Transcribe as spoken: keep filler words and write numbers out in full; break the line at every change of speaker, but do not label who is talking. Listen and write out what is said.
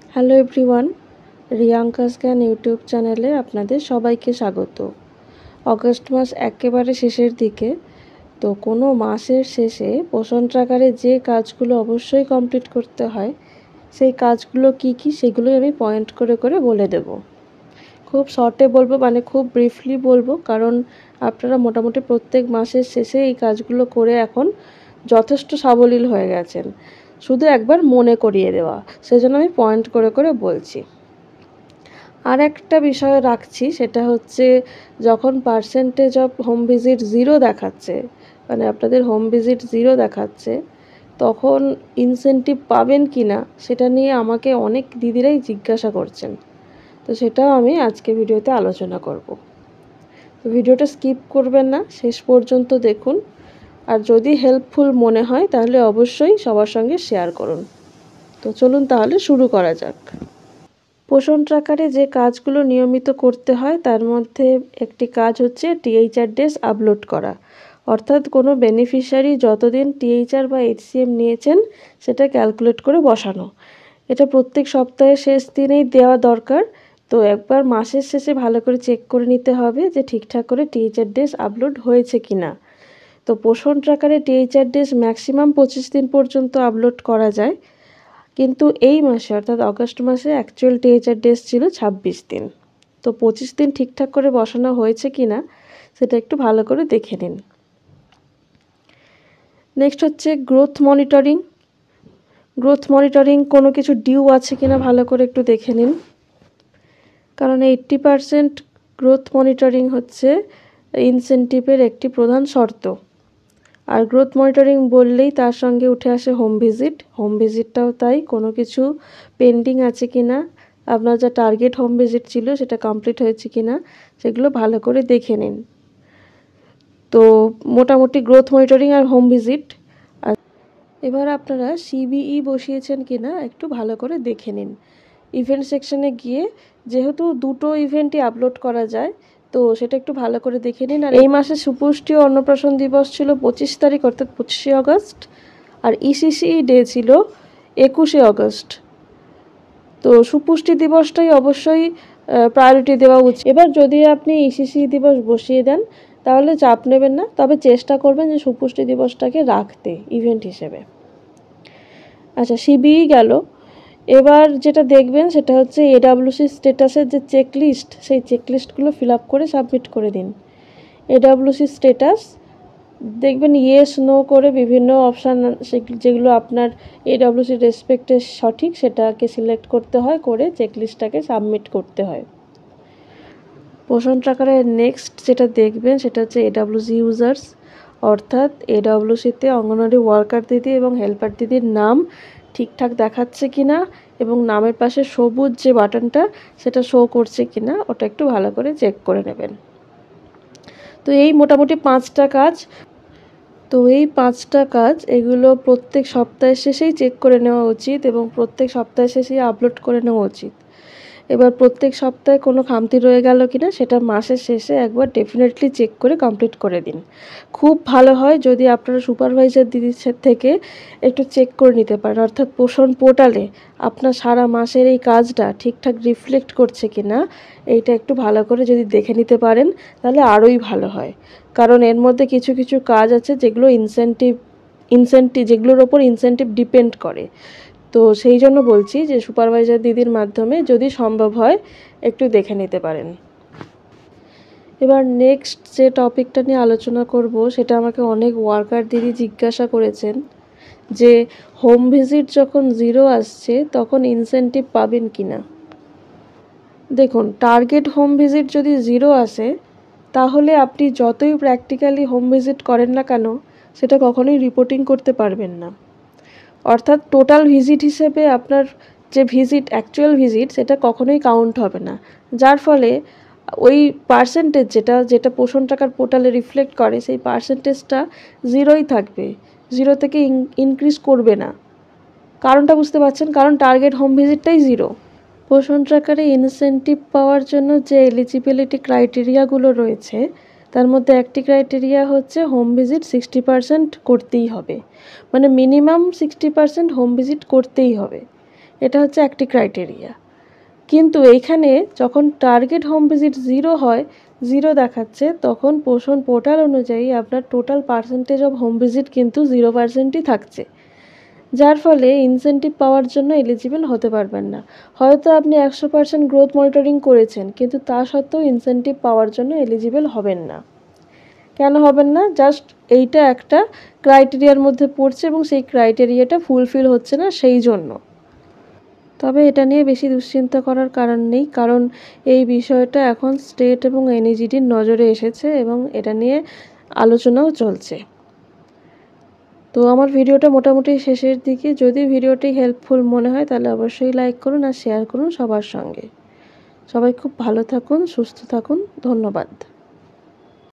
Hello everyone, রিয়াঙ্কাস জ্ঞান YouTube চ্যানেলে আপনাদের সবাইকে স্বাগত। অগস্ট মাস একেবারে শেষের দিকে, তো কোনো মাসের শেষে পোষণ ট্র্যাকারে যে কাজগুলো অবশ্যই কমপ্লিট করতে হয় সেই কাজগুলো কি কি সেগুলোই আমি পয়েন্ট করে করে বলে দেব। খুব শর্টে বলবো, মানে খুব ব্রিফলি বলবো, কারণ আপনারা মোটামুটি প্রত্যেক মাসের শেষে এই কাজগুলো করে এখন যথেষ্ট সাবলীল হয়ে গেছেন। শুধু একবার মনে করিয়ে দেওয়া, সেজন্য আমি পয়েন্ট করে করে বলছি। আর একটা বিষয় রাখছি, সেটা হচ্ছে যখন percentage of home visit zero দেখাচ্ছে, মানে আপনাদের হোম ভিজিট জিরো দেখাচ্ছে, তখন ইনসেন্টিভ পাবেন কি না সেটা নিয়ে আমাকে অনেক দিদিরাই জিজ্ঞাসা করছেন। তো সেটাও আমি আজকে ভিডিওতে আলোচনা করব। তো ভিডিওটা স্কিপ করবেন না, শেষ পর্যন্ত দেখুন। আর যদি হেল্পফুল মনে হয় তাহলে অবশ্যই সবার সঙ্গে শেয়ার করুন। তো চলুন তাহলে শুরু করা যাক। পোষণ ট্র্যাকারে যে কাজগুলো নিয়মিত করতে হয় তার মধ্যে একটি কাজ হচ্ছে টিএইচআর ডেস আপলোড করা, অর্থাৎ কোনো বেনিফিশিয়ারি যতদিন টিএইচআর বা এইচসিএম নিয়েছেন সেটা ক্যালকুলেট করে বসানো। এটা প্রত্যেক সপ্তাহের শেষ দিনেই দেওয়া দরকার। তো একবার মাসের শেষে ভালো করে চেক করে নিতে হবে যে ঠিকঠাক করে টিএইচআর ডেস আপলোড হয়েছে কি না। তো পোষণ ট্র্যাকারে টিএইচআর ডেস ম্যাক্সিমাম পঁচিশ দিন পর্যন্ত আপলোড করা যায়, কিন্তু এই মাসে অর্থাৎ অগস্ট মাসে অ্যাকচুয়াল টিএইচআর ডেস ছিল ছাব্বিশ দিন। তো পঁচিশ দিন ঠিকঠাক করে বসানো হয়েছে কি না সেটা একটু ভালো করে দেখে নিন। নেক্সট হচ্ছে গ্রোথ মনিটরিং। গ্রোথ মনিটরিং কোনো কিছু ডিউ আছে কি না ভালো করে একটু দেখে নিন, কারণ এইট্টি পারসেন্ট গ্রোথ মনিটরিং হচ্ছে ইনসেন্টিভের একটি প্রধান শর্ত। আর গ্রোথ মনিটরিং বললেই তার সঙ্গে উঠে আসে হোম ভিজিট। হোম ভিজিটটাও তাই, কোনো কিছু পেন্ডিং আছে কি না, আপনার যা টার্গেট হোম ভিজিট ছিল সেটা কমপ্লিট হয়েছে কি না সেগুলো ভালো করে দেখে নিন। তো মোটামুটি গ্রোথ মনিটরিং আর হোম ভিজিট। আর এবার আপনারা সিবিই বসিয়েছেন কি না একটু ভালো করে দেখে নিন। ইভেন্ট সেকশনে গিয়ে যেহেতু দুটো ইভেন্টই আপলোড করা যায়, তো সেটা একটু ভালো করে দেখে নিন। আর এই মাসে সুপুষ্টি ও অন্নপ্রাশন দিবস ছিল পঁচিশ তারিখ অর্থাৎ পঁচিশে আগস্ট, আর ইসিসিই ডে ছিল একুশে আগস্ট। তো সুপুষ্টি দিবসটাই অবশ্যই প্রায়োরিটি দেওয়া উচিত। এবার যদি আপনি ইসিসি দিবস বসিয়ে দেন তাহলে চাপ নেবেন না, তবে চেষ্টা করবেন যে সুপুষ্টি দিবসটাকে রাখতে ইভেন্ট হিসেবে। আচ্ছা, সিবিই গেল। এবার যেটা দেখবেন সেটা হচ্ছে এডাব্লিউসি স্ট্যাটাসের যে চেকলিস্ট, সেই চেকলিস্টগুলো ফিল আপ করে সাবমিট করে দিন। এডাব্লিউসি স্ট্যাটাস দেখবেন ইয়েস নো করে বিভিন্ন অপশান, যেগুলো আপনার এডাব্লিউসি রেসপেক্টে সঠিক সেটাকে সিলেক্ট করতে হয়, করে চেকলিস্টটাকে সাবমিট করতে হয়। পোষণ ট্র্যাকারের নেক্সট যেটা দেখবেন সেটা হচ্ছে এডাব্লিউসি ইউজার্স, অর্থাৎ এডাব্লিউসিতে অঙ্গনওয়াড়ি ওয়ার্কার দিদি এবং হেল্পার দিদির নাম ঠিকঠাক দেখাচ্ছে কি না, এবং নামের পাশে সবুজ যে বাটনটা সেটা শো করছে কি না ওটা একটু ভালো করে চেক করে নেবেন। তো এই মোটামুটি পাঁচটা কাজ। তো এই পাঁচটা কাজ এগুলো প্রত্যেক সপ্তাহের শেষেই চেক করে নেওয়া উচিত এবং প্রত্যেক সপ্তাহের শেষেই আপলোড করে নেওয়া উচিত। এবার প্রত্যেক সপ্তাহে কোনো খামতি রয়ে গেল কিনা সেটা মাসের শেষে একবার ডেফিনেটলি চেক করে কমপ্লিট করে দিন। খুব ভালো হয় যদি আপনারা সুপারভাইজার দিদির থেকে একটু চেক করে নিতে পারেন, অর্থাৎ পোষণ পোর্টালে আপনার সারা মাসের এই কাজটা ঠিকঠাক রিফ্লেক্ট করছে কিনা এইটা একটু ভালো করে যদি দেখে নিতে পারেন তাহলে আরোই ভালো হয়। কারণ এর মধ্যে কিছু কিছু কাজ আছে যেগুলো ইনসেন্টিভ ইনসেন্টিভ যেগুলোর ওপর ইনসেন্টিভ ডিপেন্ড করে। তো সেই জন্য বলছি যে সুপারভাইজার দিদির মাধ্যমে যদি সম্ভব হয় একটু দেখে নিতে পারেন। এবার নেক্সট যে টপিকটা নিয়ে আলোচনা করব সেটা আমাকে অনেক ওয়ার্কার দিদি জিজ্ঞাসা করেছেন যে হোম ভিজিট যখন জিরো আসছে তখন ইনসেন্টিভ পাবেন কি না। দেখুন, টার্গেট হোম ভিজিট যদি জিরো আসে তাহলে আপনি যতই প্র্যাকটিক্যালি হোম ভিজিট করেন না কেন সেটা কখনোই রিপোর্টিং করতে পারবেন না। অর্থাৎ টোটাল ভিজিট হিসেবে আপনার যে ভিজিট অ্যাকচুয়াল ভিজিট সেটা কখনোই কাউন্ট হবে না, যার ফলে ওই পার্সেন্টেজ যেটা যেটা পোষণ টাকার পোর্টালে রিফ্লেক্ট করে সেই পার্সেন্টেজটা জিরোই থাকবে, জিরো থেকে ইনক্রিজ করবে না। কারণটা বুঝতে পারছেন, কারণ টার্গেট হোম ভিজিটটাই জিরো। পোষণ ট্র্যাকারে ইনসেন্টিভ পাওয়ার জন্য যে এলিজিবিলিটি ক্রাইটেরিয়াগুলো রয়েছে তার মধ্যে একটি ক্রাইটেরিয়া হচ্ছে হোম ভিজিট সিক্সটি পারসেন্ট করতেই হবে, মানে minimum sixty percent home visit করতেই হবে। এটা হচ্ছে একটি ক্রাইটেরিয়া। কিন্তু এইখানে যখন টার্গেট হোম ভিজিট জিরো হয়, জিরো দেখাচ্ছে, তখন পোষণ পোর্টাল অনুযায়ী আপনার total percentage of home visit কিন্তু জিরো পার্সেন্টই থাকছে, যার ফলে ইনসেন্টিভ পাওয়ার জন্য এলিজিবল হতে পারবেন না। হয়তো আপনি একশো পার্সেন্ট গ্রোথ মনিটরিং করেছেন, কিন্তু তা সত্ত্বেও ইনসেন্টিভ পাওয়ার জন্য এলিজিবল হবেন না। কেন হবেন না? জাস্ট এইটা একটা ক্রাইটেরিয়ার মধ্যে পড়ছে এবং সেই ক্রাইটেরিয়াটা ফুলফিল হচ্ছে না, সেই জন্য। তবে এটা নিয়ে বেশি দুশ্চিন্তা করার কারণ নেই, কারণ এই বিষয়টা এখন স্টেট এবং এনইজিডির নজরে এসেছে এবং এটা নিয়ে আলোচনাও চলছে। তো আমার ভিডিওটা মোটামুটি শেষের দিকে। যদি ভিডিওটি হেল্পফুল মনে হয় তাহলে অবশ্যই লাইক করুন আর শেয়ার করুন সবার সঙ্গে। সবাই খুব ভালো থাকুন, সুস্থ থাকুন। ধন্যবাদ।